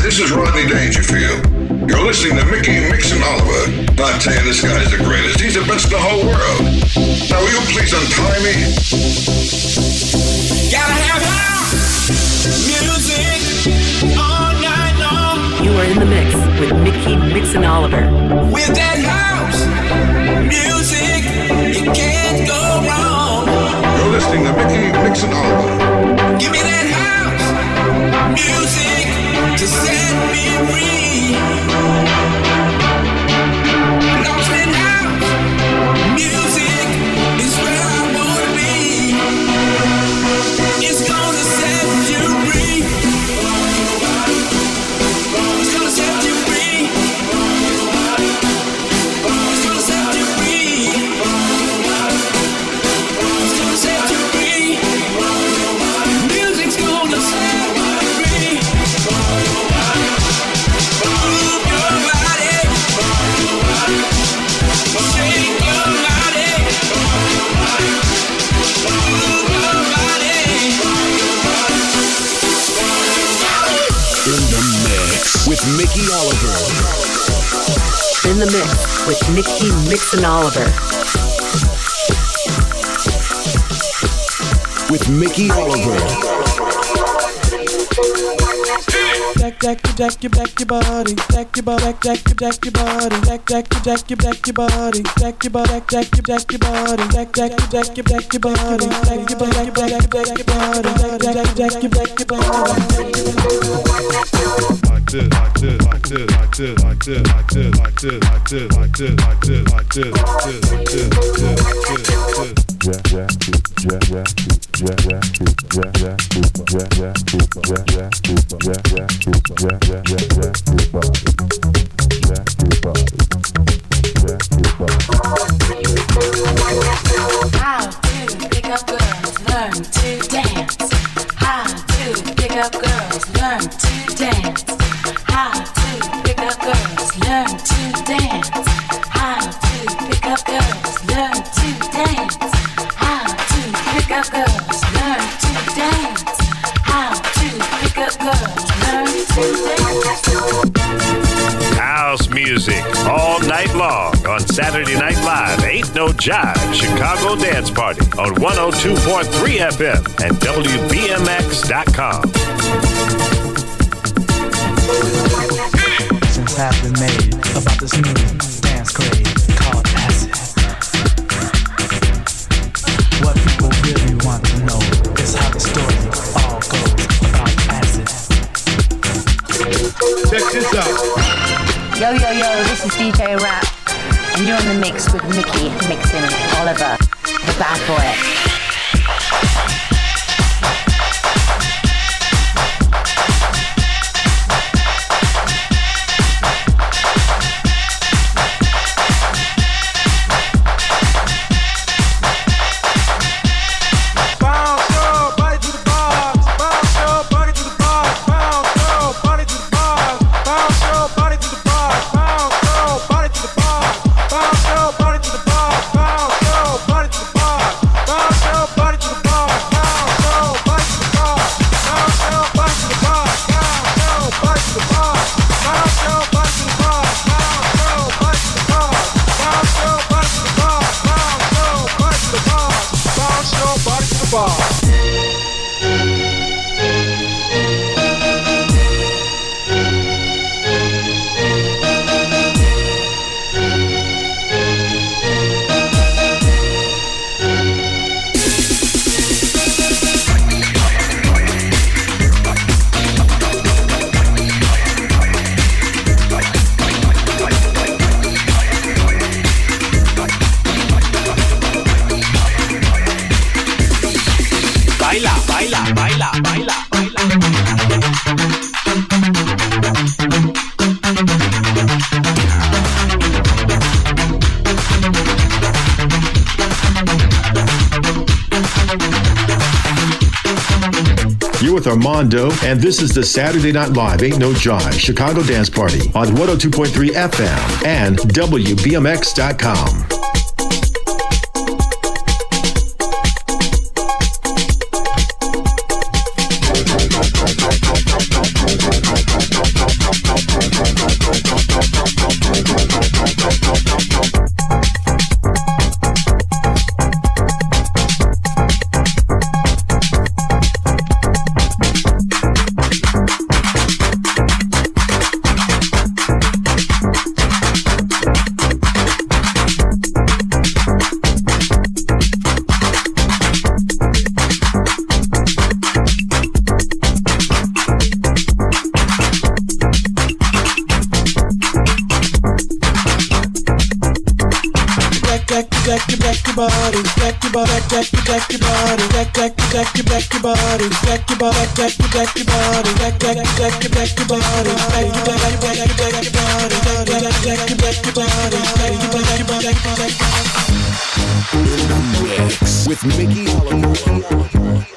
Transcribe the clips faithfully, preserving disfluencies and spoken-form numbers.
this is Rodney Dangerfield. You're listening to Mickey Mixon Oliver. Not saying this guy's the greatest, he's the best in the whole world. Now will you please untie me? Gotta have house music all night long. You are in the mix with Mickey Mixon Oliver. With that house music, you can't go wrong. You're listening to Mickey Mixon Oliver. Give me that house music to set me free. Lost in house music is where I wanna be. It's gonna set you free. It's gonna set you free. It's gonna set you free. It's gonna set you free. Music's gonna set you free. Move your body. Shake your body. Move your body. In the mix with Mickey Oliver. In the mix with Mickey Mixon Oliver. With Mickey Oliver. Jack, jack, jack, your back, your body, jack your body, jack, jack, jack your body, jack, jack, jack your back, your body, jack your body, jack, jack, jack your body, jack, jack, jack your back, your body, jack your body, jack, jack, jack your body, jack, jack, jack your back, your body. Like this, like this, like this, like this, like this, like this, like this, like this, like this, like this, like this, like this, like this, like this, like this. How to pick up girls, learn to dance. How to pick up girls, learn to dance. How to pick up girls, learn to dance. How to pick up girls, learn to dance. How to pick up girls, learn to dance. How to pick up girls, learn to dance. House music all night long on Saturday Night Live. Ain't No Jive Chicago Dance Party on one oh two point three F M and W B M X dot com. Since have been made about this new dance craze called acid. What people really want to know is how the story all goes about acid. Check this out. Yo, yo, yo, this is D J Rap, and you're in the mix with Mickey Mixon Oliver, the bad boy. With Armando, and this is the Saturday Night Live Ain't No Jive Chicago Dance Party on one oh two point three F M and W B M X dot com. body, jack your body, jack your jack your body, jack jack jack your jack your body, jack your body, jack your jack your body, jack jack jack your jack your body, jack your body, jack your jack your body, jack jack jack your jack your body, jack your body, jack your jack your body. In the mix with Mickey Oliver.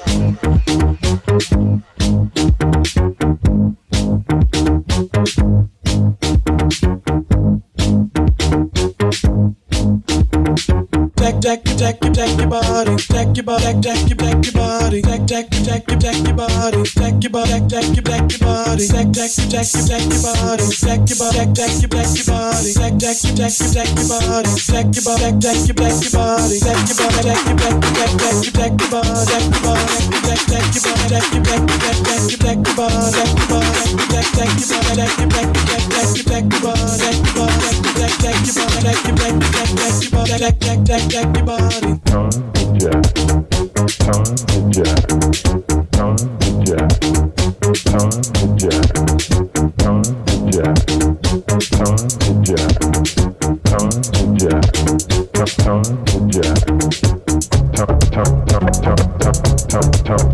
Jack, jack, jack, jack your body, jack your body, jack, jack, jack your body, jack, jack, jack, jack your body, jack your body, jack, jack, jack your body, jack, jack, jack, jack your body, jack your body, jack, jack, jack your body, jack, jack, jack, jack your body, jack your body, jack, jack, jack your body, jack your body, jack, jack, jack, jack your body, jack your body, jack, jack, your body, jack, jack, jack, jack your body, jack your body, jack, jack, your body, jack your body, jack, jack, your body, jack, jack, jack, jack your body, jack your body, jack, jack, your body, jack, jack, jack, jack your body, jack, jack, jack, jack your body. Time to jack, time to jack, time to jack, time to jack, time to jack, time to jack, time to jack, time to jack, time time time time time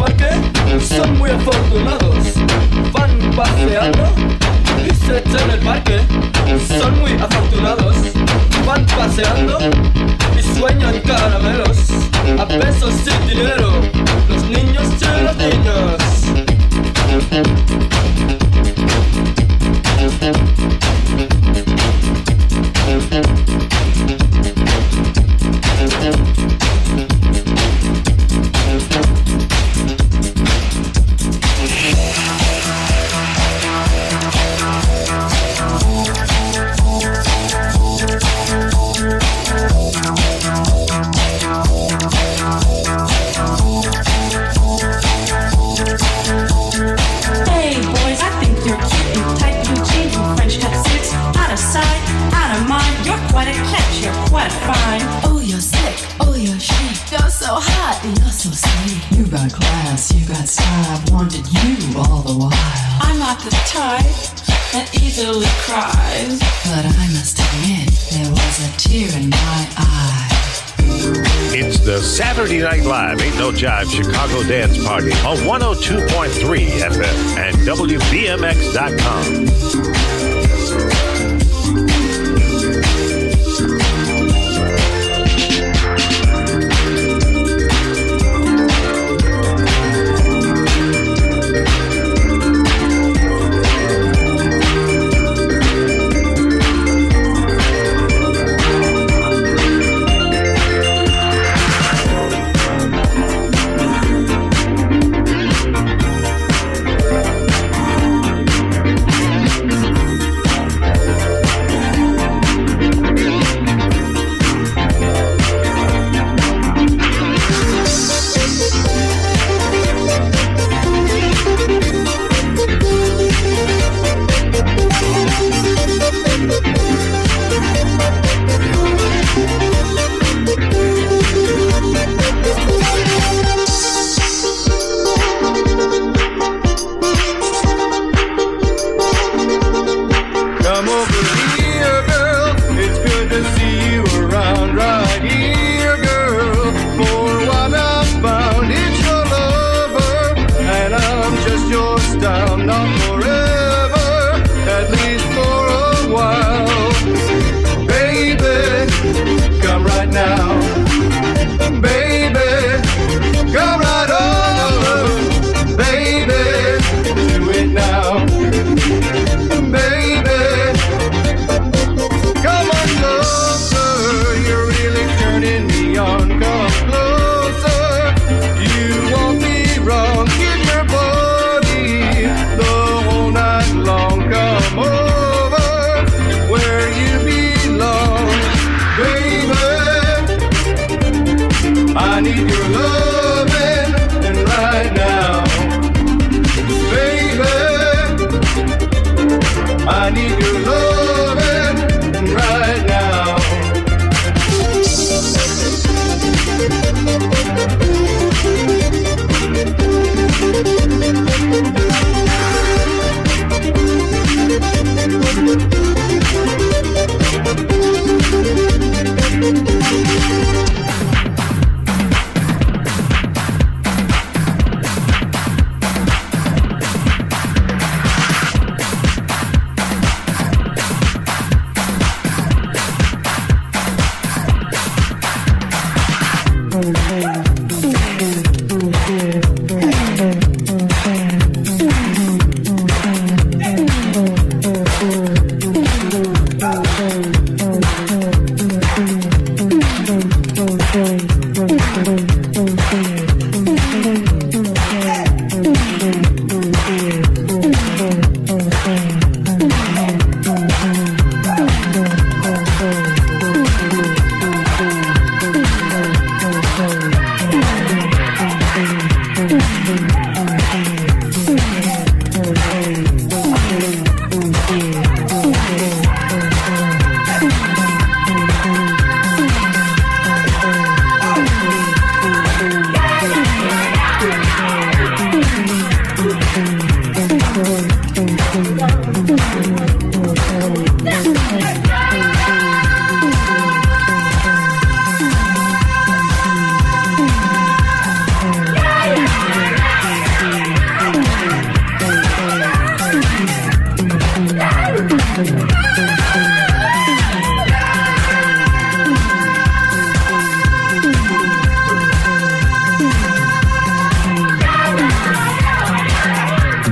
parque son muy afortunados. Van paseando y se echan el parque. Son muy afortunados. Van paseando y sueñan caramelos. A pesos sin dinero, los niños y los niños. Saturday Night Live Ain't No Jive Chicago Dance Party on one oh two point three F M and W B M X dot com.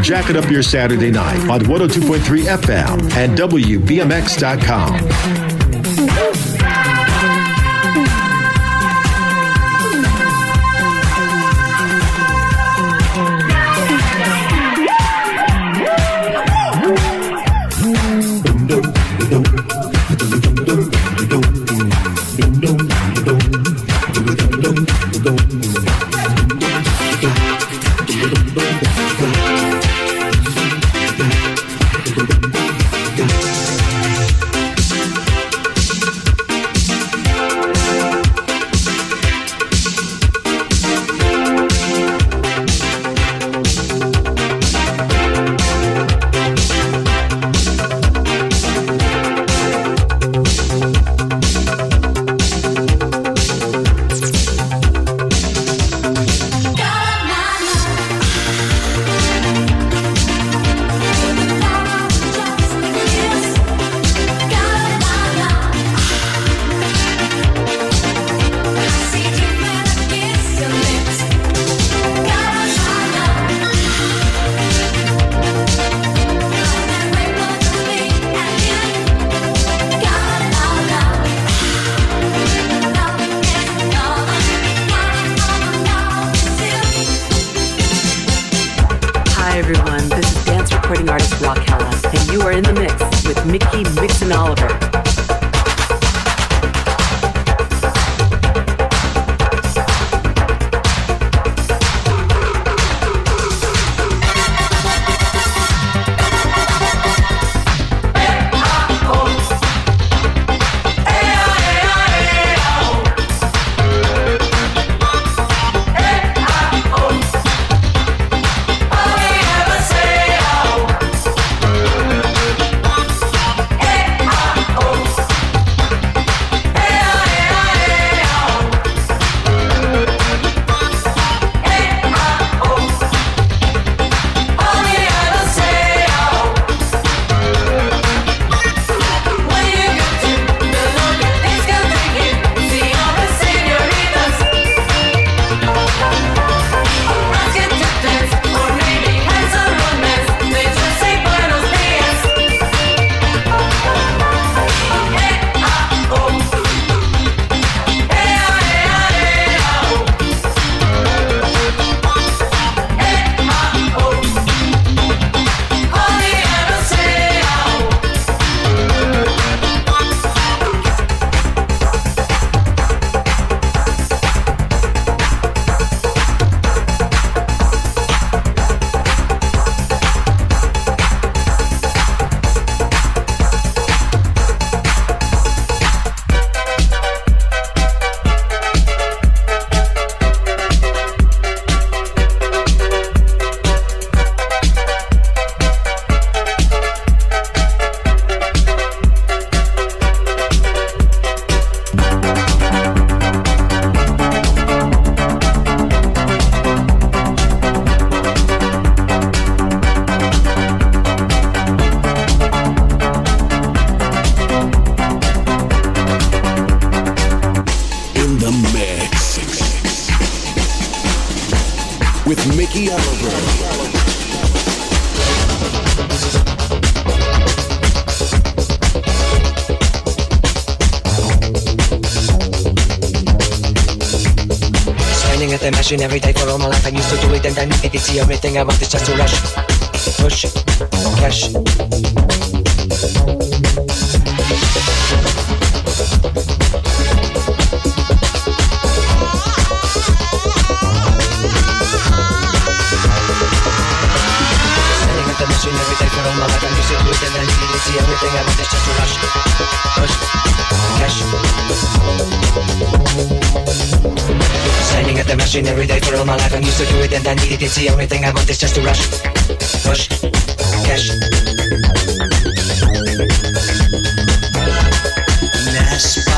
Jack it up your Saturday night on one oh two point three F M and W B M X dot com. Mickey Oliver. At the machine every day for all my life. I used to do it and I needed it. The only thing I want is just to rush, push, cash. Standing at the machine every day for all my life. I used to do it and I needed it. The only thing I want is just to rush, push, cash. Standing at the machine every day for all my life. I'm used to do it and I needed it. The only thing I want is just to rush, push, cash. Nespa.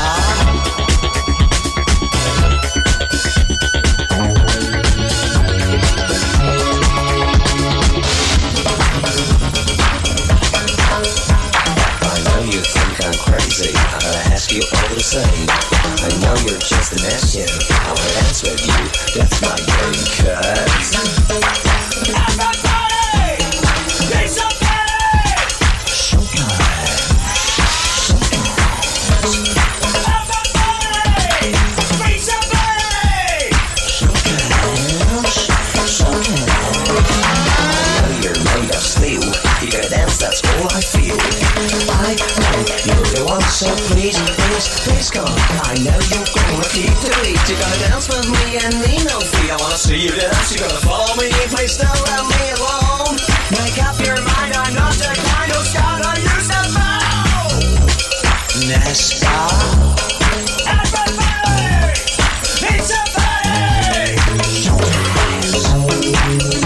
I know you think I'm crazy. I gotta ask you all the same. I know you're just an ass, yeah. I'll dance with you, that's my game, cuz everybody, So please, please, please come. I know you're gonna keep the beat. You're gonna dance with me and need no fee. I wanna see you dance. You're gonna follow me. Please don't let me alone. Make up your mind. I'm not the kind of scout I used to know. Nesta. Everybody, it's a party. Show your hands.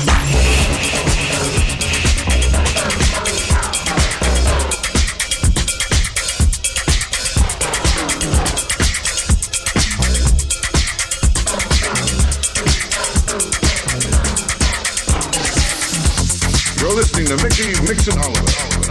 You're listening to Mickey Mixin Oliver.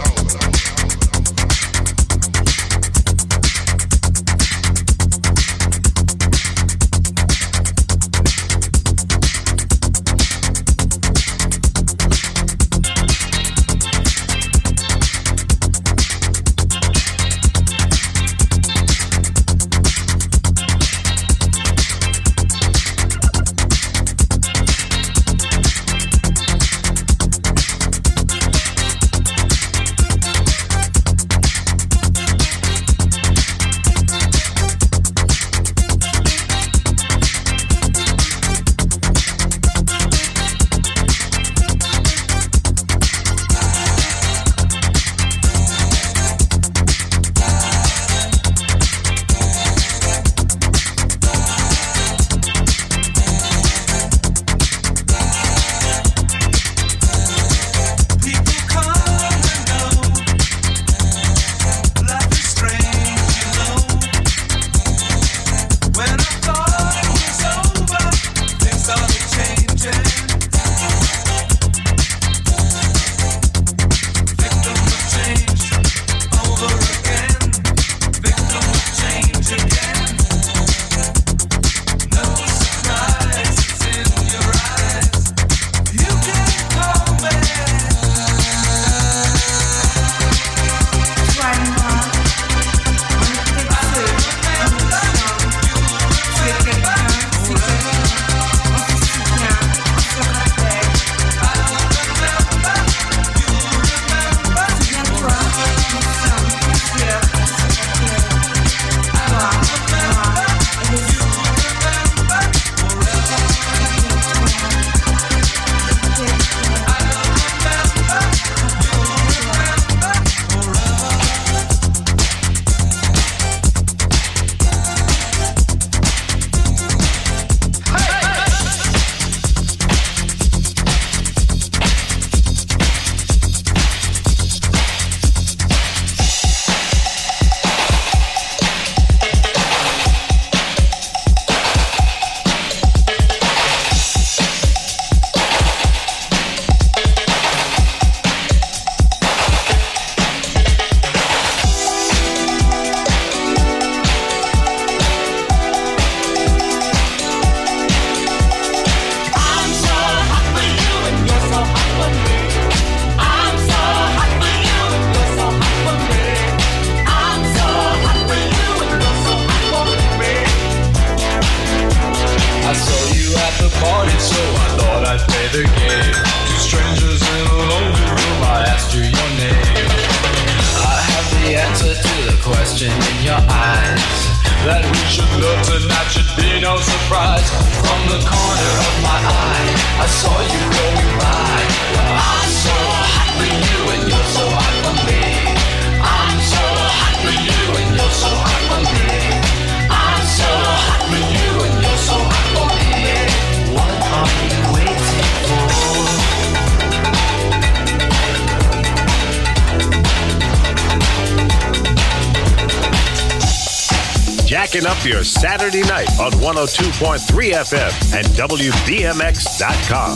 Jacking up your Saturday night on one oh two point three F M and W B M X dot com.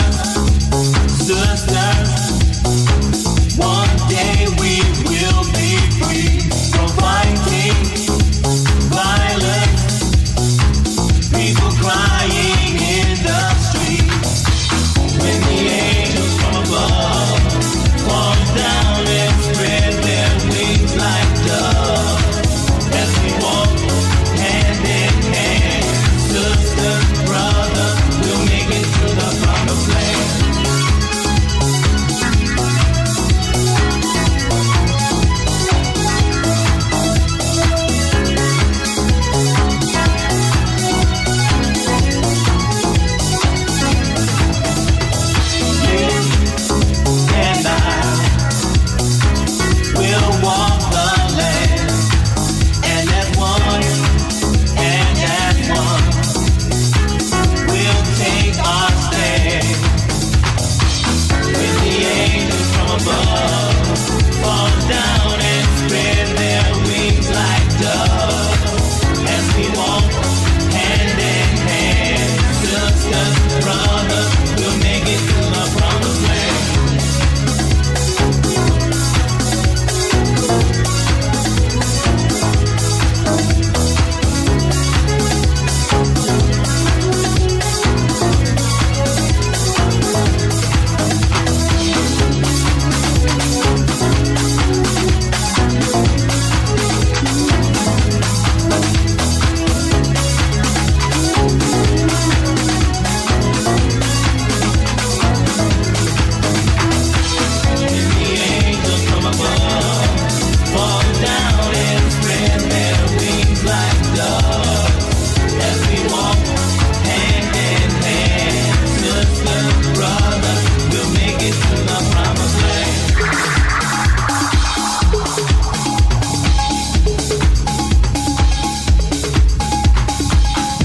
One day we will be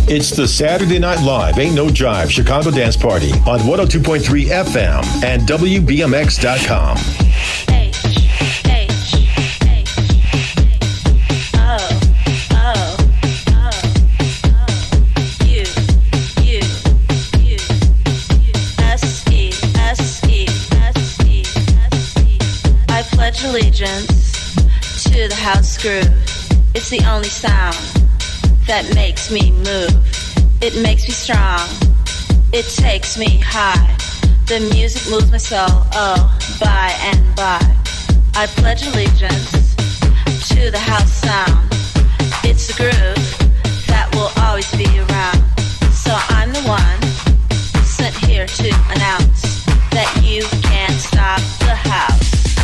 It's the Saturday Night Live Ain't No Jive Chicago Dance Party on one oh two point three F M and W B M X dot com. Allegiance to the house groove. It's the only sound that makes me move. It makes me strong. It takes me high. The music moves my soul, oh, by and by. I pledge allegiance to the house sound. It's the groove that will always be around. So I'm the one sent here to announce that you can't stop the house.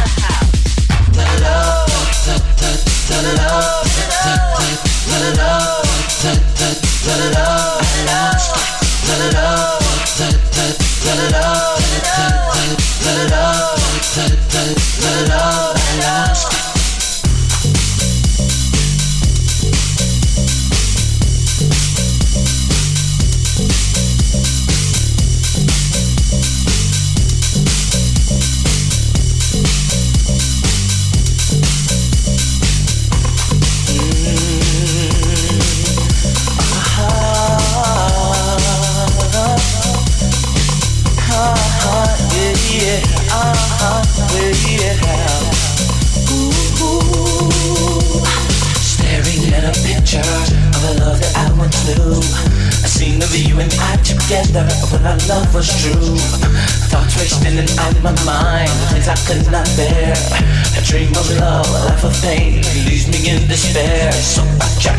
When our love was true, thoughts were spinning out my mind, things I could not bear. A dream of love, a life of pain, leaves me in despair. So I try,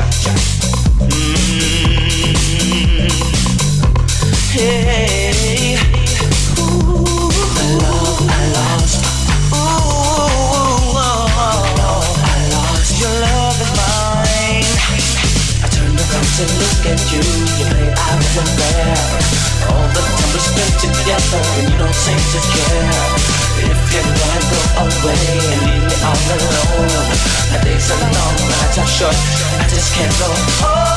mm-hmm. Hey, ooh, the love I lost. Ooh, love I lost. Your love is mine. I turned around to look at you. You played out and there. All the time we spent together and you don't seem to care. If you're gonna go away and leave me all alone, my days are long, my nights are short, I just can't go. Oh,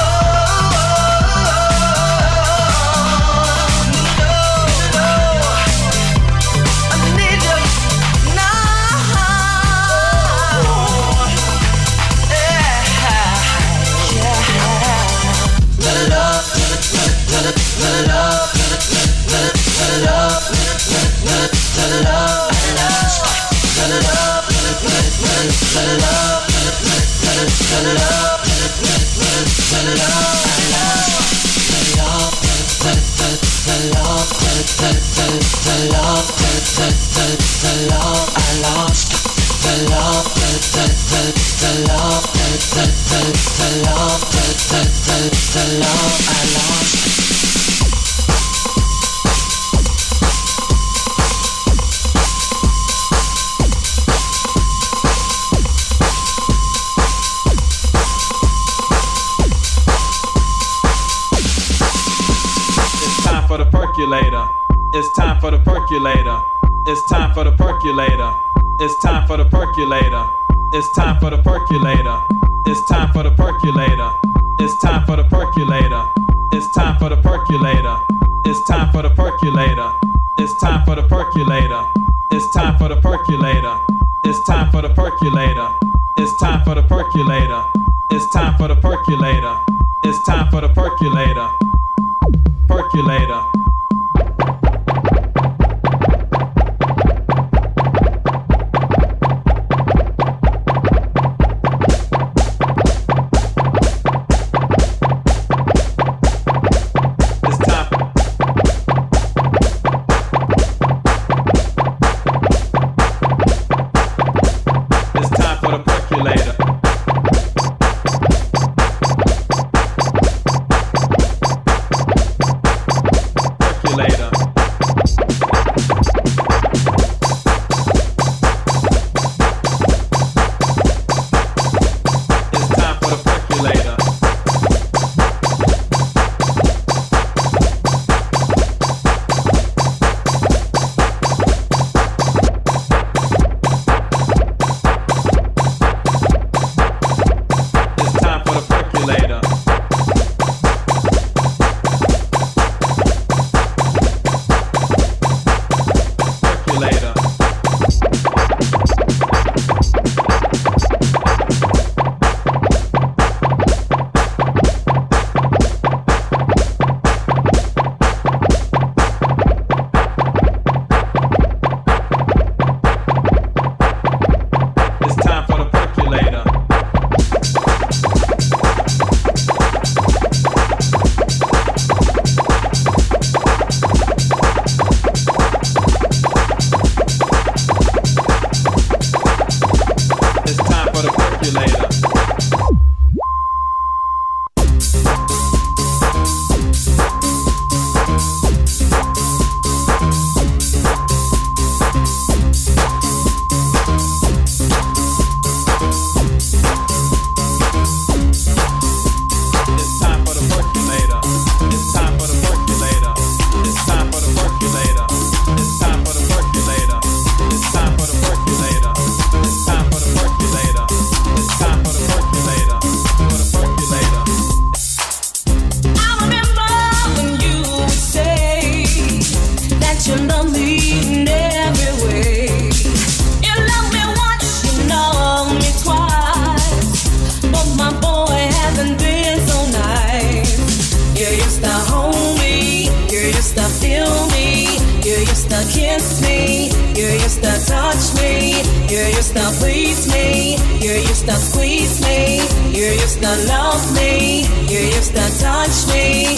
It's time for the percolator. It's time for the percolator. It's time for the percolator. It's time for the percolator. It's time for the percolator. It's time for the percolator. It's time for the percolator. It's time for the percolator. It's time for the percolator. It's time for the percolator. It's time for the percolator. It's time for the percolator. It's time for the percolator. It's time for the percolator. Percolator. Percolator. kiss me, you used to touch me, you used to please me, you used to squeeze me, you used to love me, you used to touch me.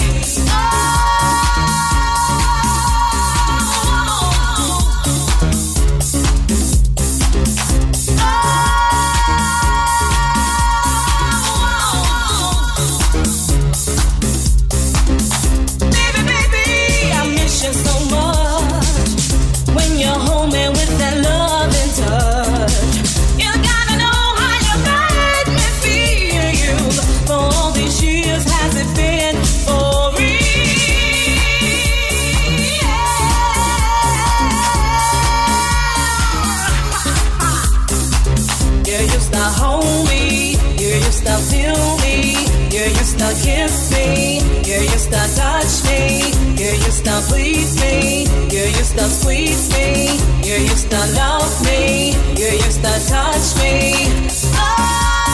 Kiss me, you used to touch me, you used to please me, you used to squeeze me, you used to love me, you used to touch me. Oh.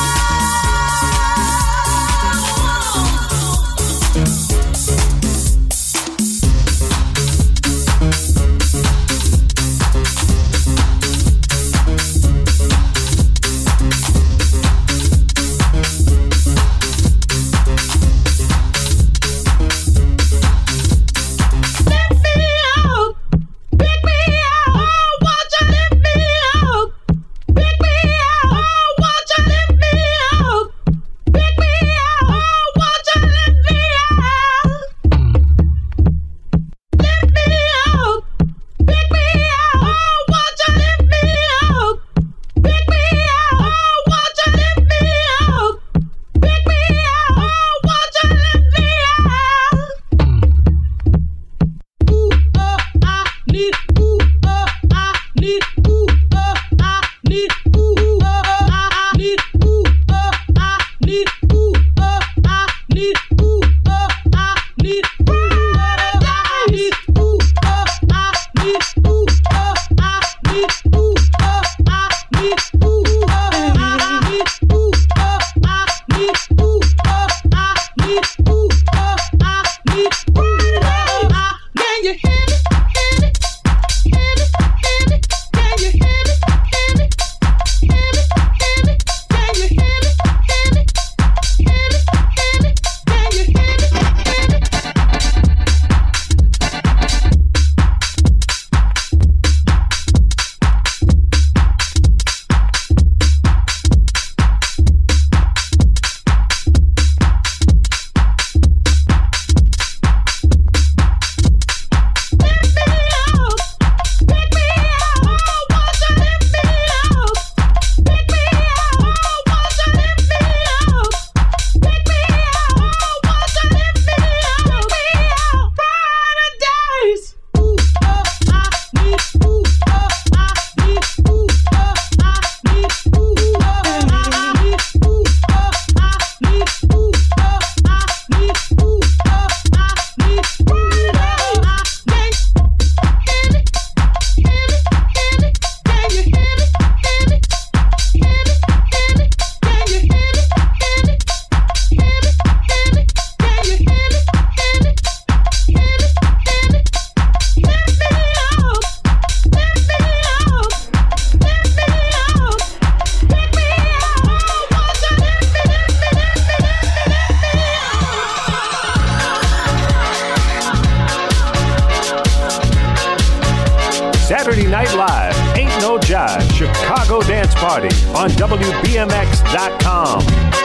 Saturday Night Live, Ain't No Jive, Chicago Dance Party on W B M X dot com.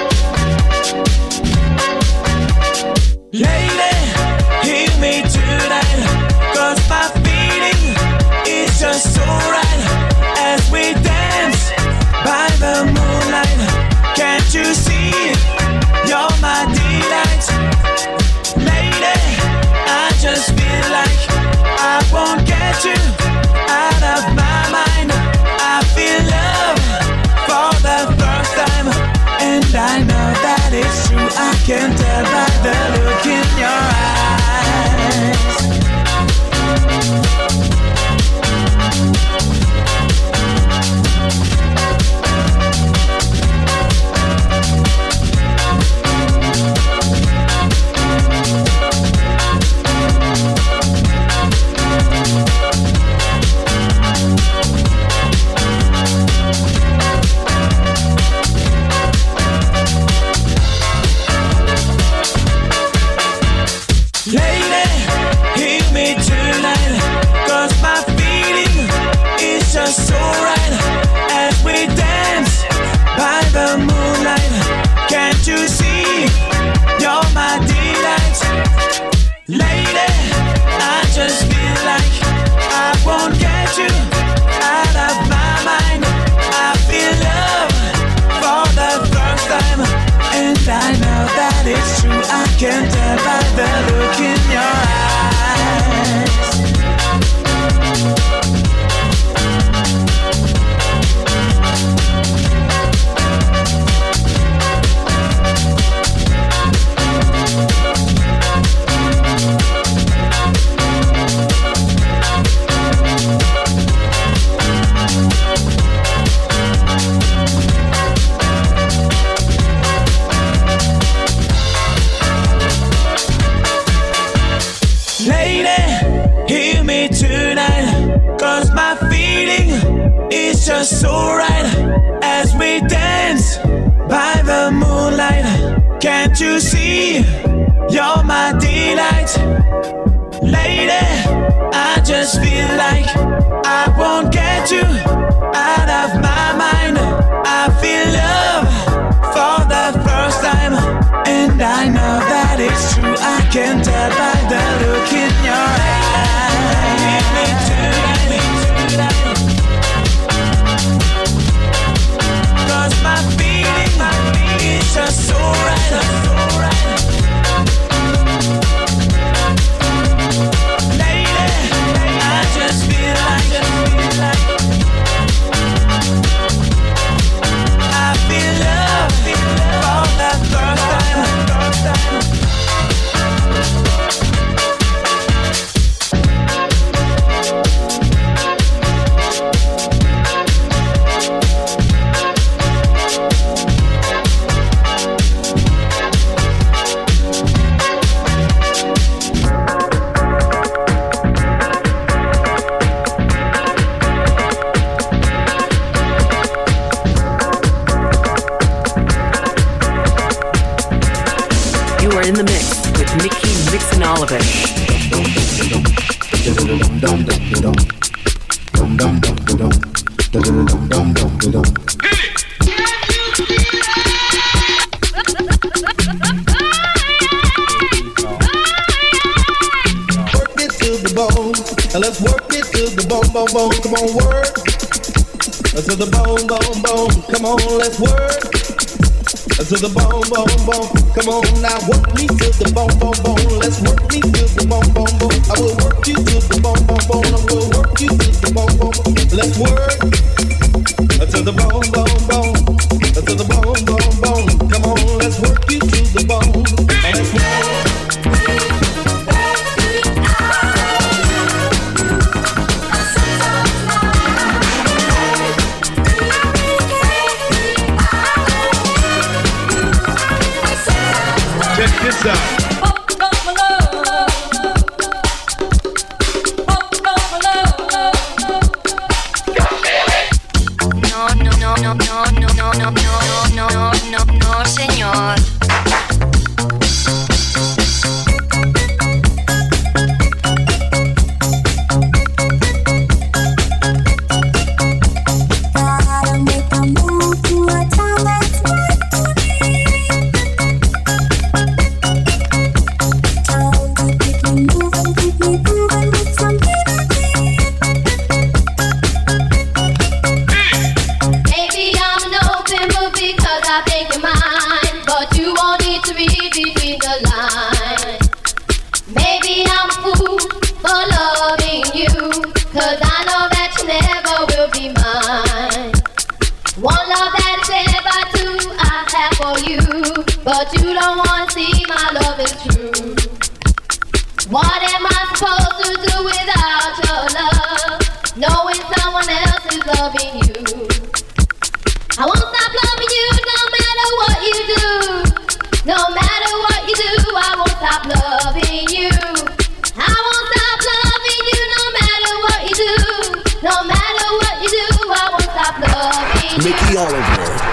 Lady, hear me tonight, 'cause my feeling is just so right as we dance by the moonlight. Can't you see it? You're my delight. Lady, I just feel like I won't get you out of my mind. I feel love for the first time, and I know that it's true. I can tell by the look in your eyes. Lady, I just feel like I won't get you out of my mind. I feel love for the first time, and I know that it's true. I can tell by the look in your eyes. Cause my feeling is just so right as we dance by the moonlight. Can't you see you're my delight? Lady, I just feel like I won't get you out of my mind. I feel love for the first time, and I know that it's true. I can tell by the look in your eyes. Give me tonight. Cause my feeling, my feeling is just so right, so right. Lady, I just feel like, just feel like I feel love, feel love for the first time, first time. In the mix with Mickey Mixin' Oliver. Work it to the bone, and let's work it to the bone, bone, bone. Come on, work to the bone, bone, bone. Come on, let's work. To the bone, bone, bone. Come on now, work me to the bone, bone, bone. Let's work me to the bone, bone, bone. I will work you to the bone, bone, bone. I will work you to the bone, bone, bone. Let's work to the bone, bone, bone. To the bone, bone, bone. Come on, let's work you to the bone. Let's work. Check this out. No, no, no, no, no, no, no, no, no, no, no, no, señor. But you don't wanna see my love is true. What am I supposed to do without your love? Knowing someone else is loving you. I won't stop loving you no matter what you do. No matter what you do, I won't stop loving you. I won't stop loving you no matter what you do. No matter what you do, I won't stop loving you. Mickey Oliver.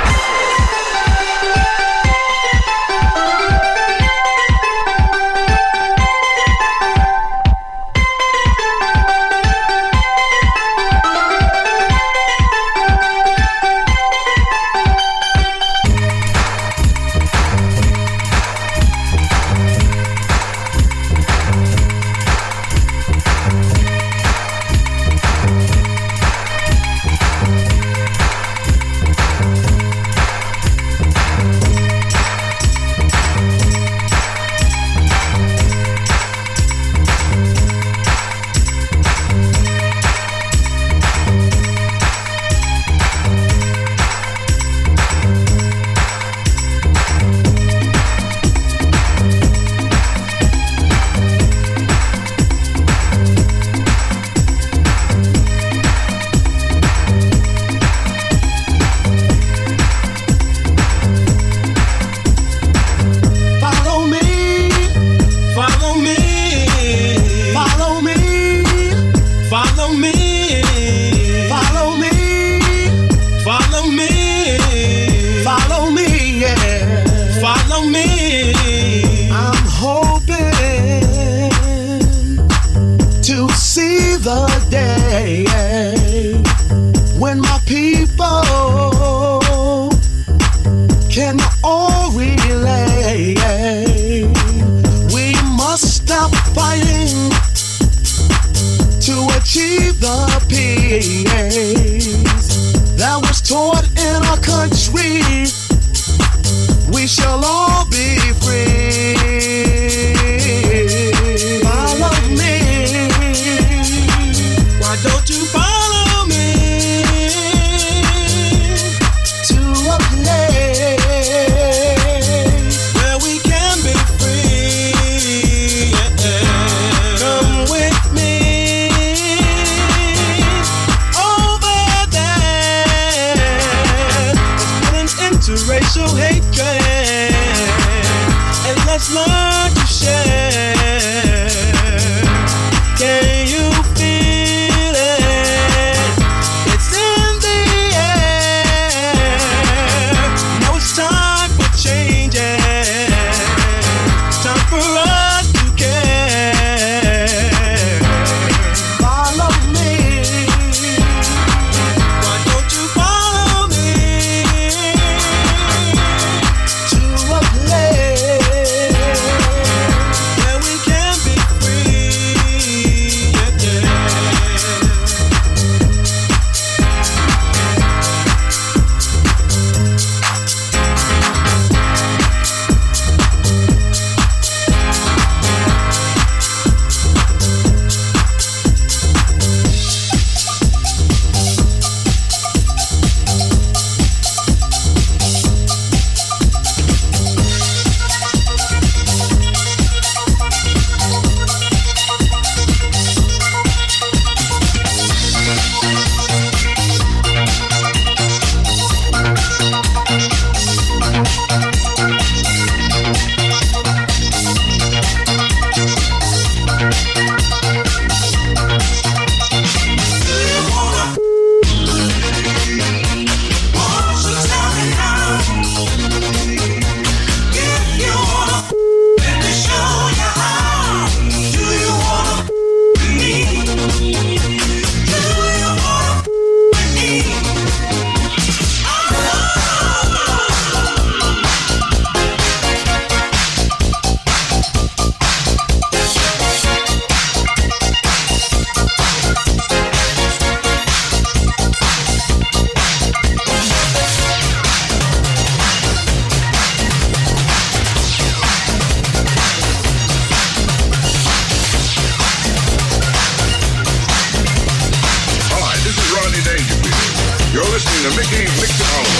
can all relate. We must stop fighting to achieve the peace that was taught in our country. We shall all be free. Follow me. Why don't you follow me to a place where we can be free? Come with me over there. Let's get into racial hatred and let's learn to share. Can you feel it? It's in the air. Now it's time for changes. Time for us to care. Follow me. Why don't you follow me to a place where we can be free? Yeah, yeah. Hi, this is Rodney Dangerfield. You're listening to Mickey Mixon Oliver.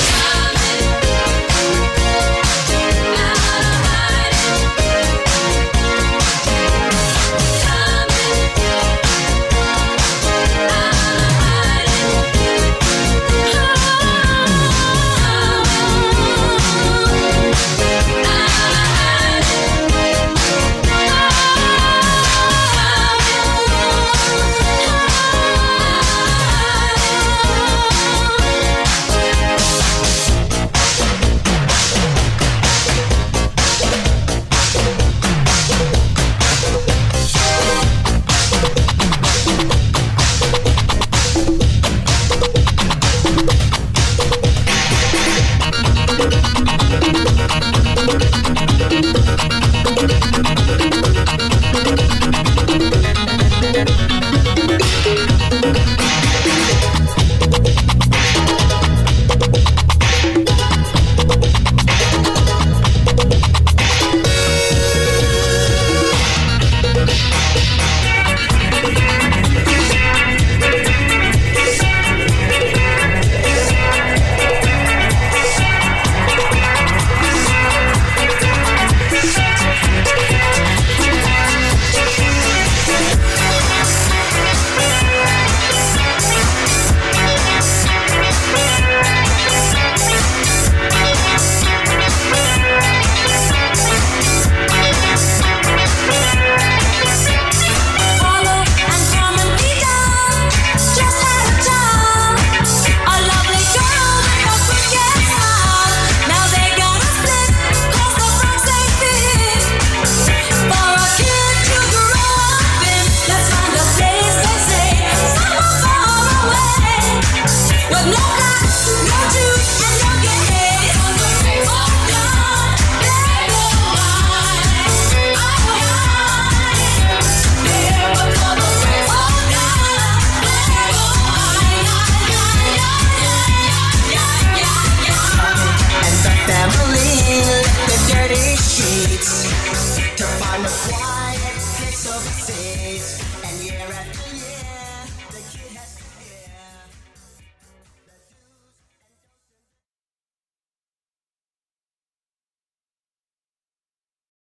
find a quiet place of peace